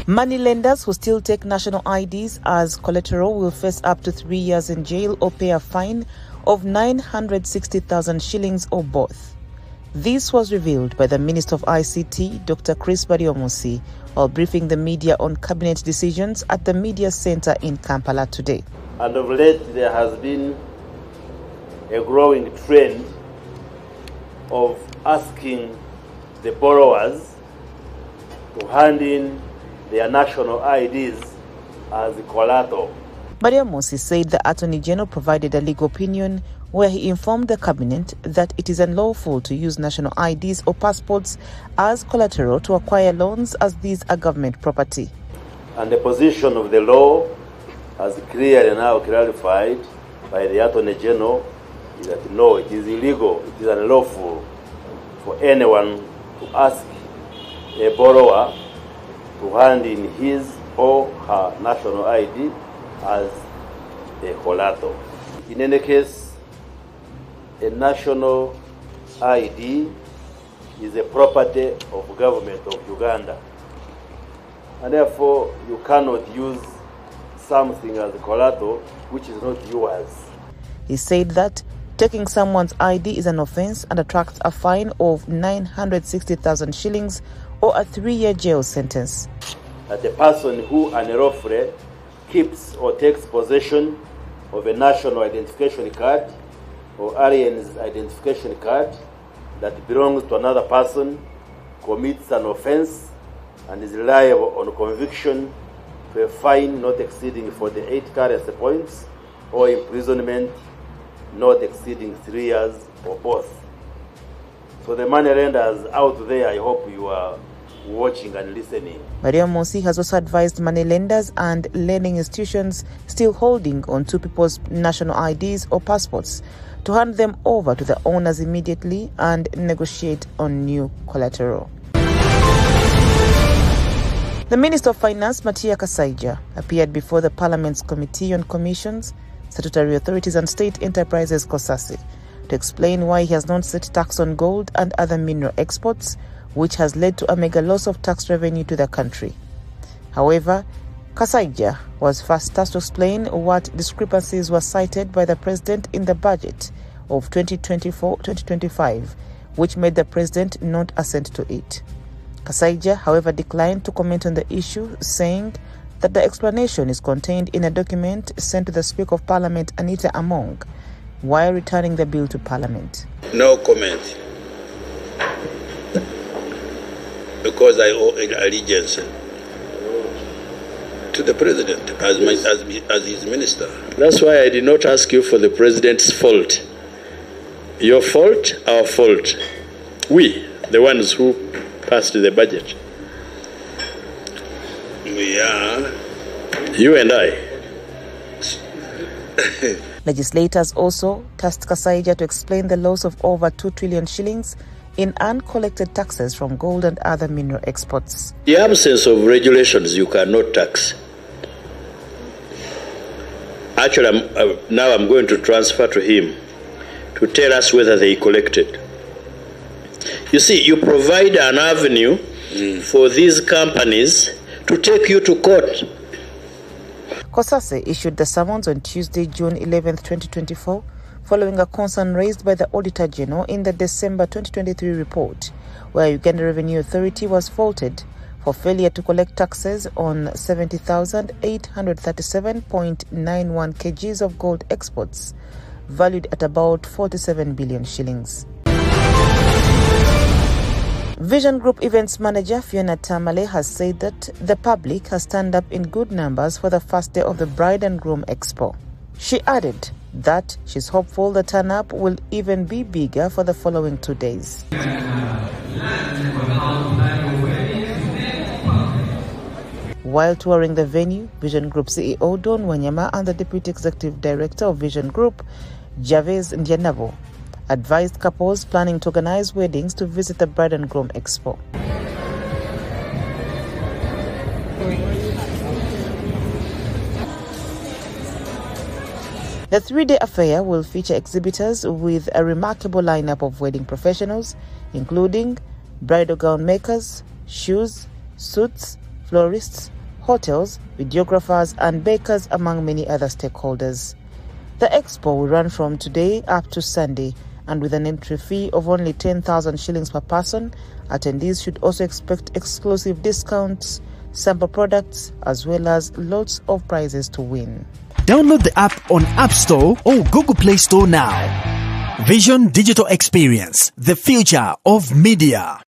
Moneylenders who still take national IDs as collateral will face up to 3 years in jail or pay a fine of 960,000 shillings or both. This was revealed by the Minister of ICT, Dr. Chris Baryomunsi, while briefing the media on cabinet decisions at the Media Centre in Kampala today. And of late, there has been a growing trend of asking the borrowers to hand in their national IDs as collateral. Baryomunsi said the Attorney General provided a legal opinion where he informed the cabinet that it is unlawful to use national IDs or passports as collateral to acquire loans, as these are government property. And the position of the law, as clearly now clarified by the Attorney General, is that no, it is illegal, it is unlawful for anyone to ask a borrower to hand in his or her national ID as a collateral. In any case, a national ID is a property of government of Uganda, and therefore you cannot use something as a collateral which is not yours. He said that taking someone's ID is an offence and attracts a fine of 960,000 shillings or a 3-year jail sentence. That a person who unlawfully keeps or takes possession of a national identification card or alien's identification card that belongs to another person commits an offence and is liable on conviction to a fine not exceeding 48 currency points or imprisonment not exceeding 3 years or both. So the moneylenders out there, I hope you are watching and listening. Baryomunsi has also advised moneylenders and lending institutions still holding on to people's national IDs or passports to hand them over to the owners immediately and negotiate on new collateral. The Minister of Finance, Matia Kasaija, appeared before the Parliament's Committee on Commissions, Statutory Authorities and State Enterprises (COSASE) to explain why he has not set tax on gold and other mineral exports, which has led to a mega loss of tax revenue to the country. However, Kasaija was first tasked to explain what discrepancies were cited by the President in the budget of 2024-2025, which made the President not assent to it. Kasaija, however, declined to comment on the issue, saying that the explanation is contained in a document sent to the Speaker of Parliament, Anita Among, while returning the bill to Parliament. No comment, because I owe allegiance to the President as his minister. That's why I did not ask you for the President's fault. Your fault, our fault. We, the ones who passed the budget. We are, you and I. Legislators also tasked Kasaija to explain the loss of over 2 trillion shillings in uncollected taxes from gold and other mineral exports. The absence of regulations you cannot tax. Actually, now I'm going to transfer to him to tell us whether they collected. You see, you provide an avenue for these companies to take you to court. COSASE issued the summons on Tuesday, June 11, 2024, following a concern raised by the Auditor General in the December 2023 report, where Uganda Revenue Authority was faulted for failure to collect taxes on 70,837.91 kgs of gold exports, valued at about 47 billion shillings. Vision Group Events Manager Fiona Tamale has said that the public has turned up in good numbers for the first day of the Bride and Groom Expo. She added that she's hopeful the turn-up will even be bigger for the following 2 days. While touring the venue, Vision Group CEO Don Wanyama and the Deputy Executive Director of Vision Group, Javez Ndianabo, advised couples planning to organize weddings to visit the Bride and Groom Expo. The 3-day affair will feature exhibitors with a remarkable lineup of wedding professionals, including bridal gown makers, shoes, suits, florists, hotels, videographers and bakers, among many other stakeholders. The expo will run from today up to Sunday, and with an entry fee of only 10,000 shillings per person, attendees should also expect exclusive discounts, sample products, as well as lots of prizes to win. Download the app on App Store or Google Play Store now. Vision Digital Experience, the future of media.